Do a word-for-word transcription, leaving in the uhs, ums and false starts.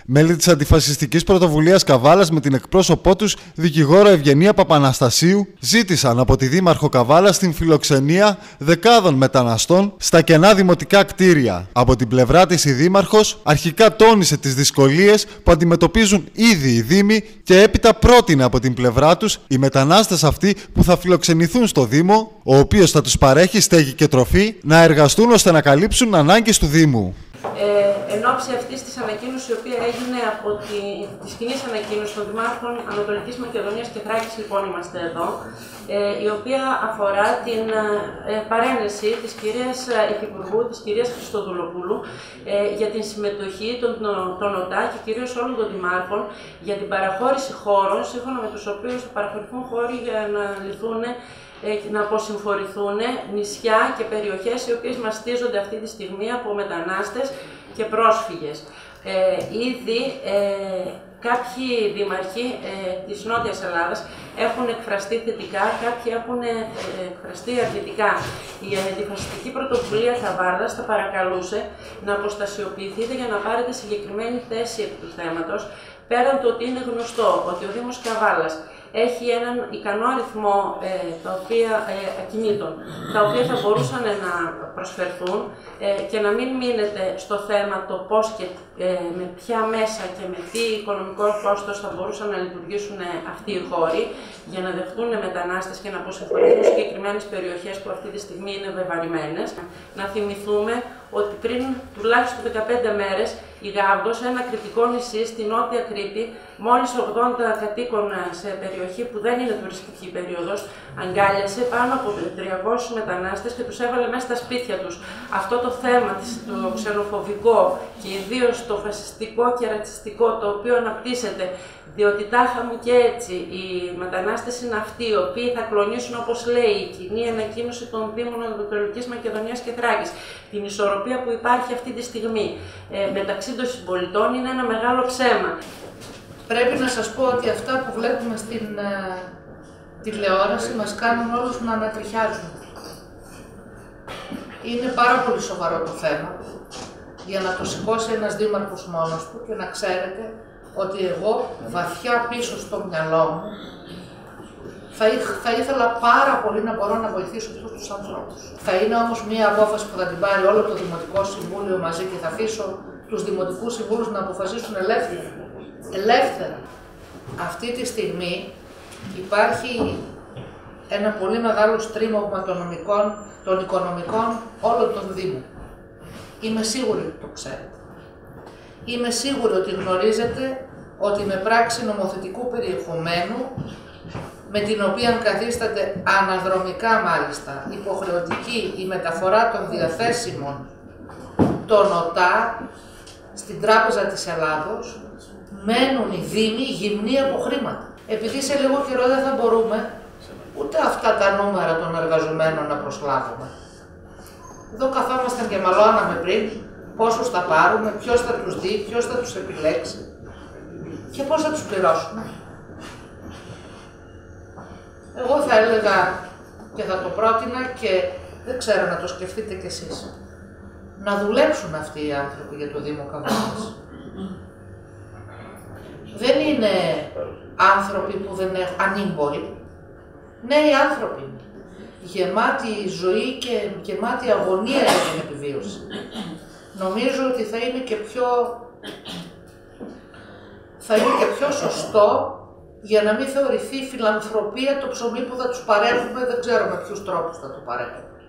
Μέλη της Αντιφασιστικής Πρωτοβουλίας Καβάλας με την εκπρόσωπό τους, δικηγόρο Ευγενία Παπαναστασίου, ζήτησαν από τη Δήμαρχο Καβάλας την φιλοξενία δεκάδων μεταναστών στα κενά δημοτικά κτίρια. Από την πλευρά της η Δήμαρχος αρχικά τόνισε τις δυσκολίες που αντιμετωπίζουν ήδη οι Δήμοι και έπειτα πρότεινε από την πλευρά τους οι μετανάστες αυτοί που θα φιλοξενηθούν στο Δήμο, ο οποίος θα τους παρέχει στέγη και τροφή, να εργαστούν ώστε να καλύψουν ανάγκες του Δήμου. Ε, εν ώψη αυτής της ανακοίνωσης, η οποία έγινε από τη, της κοινής ανακοίνωσης των Δημάρχων Ανατολικής Μακεδονίας και Θράκης, λοιπόν είμαστε εδώ, ε, η οποία αφορά την ε, παρένεση της κυρίας Υφυπουργού, της κυρίας Χριστοδουλοπούλου, ε, για την συμμετοχή των, των ΟΤΑ και κυρίως όλων των Δημάρχων για την παραχώρηση χώρων, σύμφωνα με τους οποίους θα παραχωρηθούν χώροι για να λυθούν, να αποσυμφορηθούν νησιά και περιοχές οι οποίες μαστίζονται αυτή τη στιγμή από μετανάστες και πρόσφυγες. Ε, ήδη ε, κάποιοι δήμαρχοι ε, της Νότιας Ελλάδας έχουν εκφραστεί θετικά, κάποιοι έχουν ε, εκφραστεί αρνητικά. Η Αντιφασιστική Πρωτοβουλία Καβάλας θα παρακαλούσε να αποστασιοποιηθείτε για να πάρετε συγκεκριμένη θέση επί του θέματος, πέραν το ότι είναι γνωστό ότι ο Δήμος Καβάλας έχει έναν ικανό αριθμό ε, τα οποία, ε, ακινήτων, τα οποία θα μπορούσαν να προσφερθούν ε, και να μην μείνετε στο θέμα το πώς και ε, με ποια μέσα και με τι οικονομικό κόστος θα μπορούσαν να λειτουργήσουν αυτοί οι χώροι για να δεχτούν μετανάστες και να αποσυμφορηθούν συγκεκριμένες περιοχές που αυτή τη στιγμή είναι βεβαρημένες. Να θυμηθούμε ότι πριν τουλάχιστον δεκαπέντε μέρες η Γάβδος, ένα κρητικό νησί στη Νότια Κρήτη, μόλις ογδόντα κατοίκων σε περιοχή που δεν είναι τουριστική περίοδος, αγκάλιασε πάνω από τριακόσιους μετανάστες και τους έβαλε μέσα στα σπίτια τους. Αυτό το θέμα, το ξενοφοβικό και ιδίως το φασιστικό και ρατσιστικό, το οποίο αναπτύσσεται, διότι τάχα μου και έτσι οι μετανάστες είναι αυτοί οι οποίοι θα κλονίσουν, όπως λέει η κοινή ανακοίνωση των Δήμων Ανατολικής Μακεδονίας και Θράκης, την ισορροπία που υπάρχει αυτή τη στιγμή ε, μεταξύ των συμπολιτών, είναι ένα μεγάλο ψέμα. Πρέπει να σας πω ότι αυτά που βλέπουμε στην ε, τηλεόραση μας κάνουν όλους να ανατριχιάζουν. Είναι πάρα πολύ σοβαρό το θέμα για να το σηκώσει ένας δήμαρχος μόνος του και να ξέρετε ότι εγώ βαθιά πίσω στο μυαλό μου θα, θα ήθελα πάρα πολύ να μπορώ να βοηθήσω αυτούς τους ανθρώπους. Θα είναι όμως μία απόφαση που θα την πάρει όλο το Δημοτικό Συμβούλιο μαζί και θα αφήσω τους Δημοτικούς Συμβούλους να αποφασίσουν ελεύθερα. Ελεύθερα. Αυτή τη στιγμή υπάρχει ένα πολύ μεγάλο στρίμωγμα των, νομικών, των οικονομικών όλων των Δήμων. Είμαι σίγουρη ότι το ξέρετε. Είμαι σίγουρη ότι γνωρίζετε ότι με πράξη νομοθετικού περιεχομένου, με την οποία καθίσταται αναδρομικά μάλιστα υποχρεωτική η μεταφορά των διαθέσιμων των ΟΤΑ στην Τράπεζα της Ελλάδος, μένουν οι Δήμοι γυμνοί από χρήματα. Επειδή σε λίγο καιρό δεν θα μπορούμε ούτε αυτά τα νούμερα των εργαζομένων να προσλάβουμε. Εδώ καθόμασταν και μαλώναμε πριν πόσους θα πάρουμε, ποιος θα τους δει, ποιος θα τους επιλέξει και πώς θα τους πληρώσουμε. Εγώ θα έλεγα και θα το πρότεινα και δεν ξέρω να το σκεφτείτε κι εσείς. Να δουλέψουν αυτοί οι άνθρωποι για το Δήμο Καβάλας. Δεν είναι άνθρωποι που δεν έχουν ανήμποροι. Νέοι άνθρωποι. Γεμάτη ζωή και γεμάτη αγωνία για την επιβίωση. Νομίζω ότι θα είναι και πιο, θα είναι και πιο σωστό για να μην θεωρηθεί φιλανθρωπία το ψωμί που θα τους παρέχουμε, δεν ξέρω με ποιους τρόπους θα το παρέχουμε.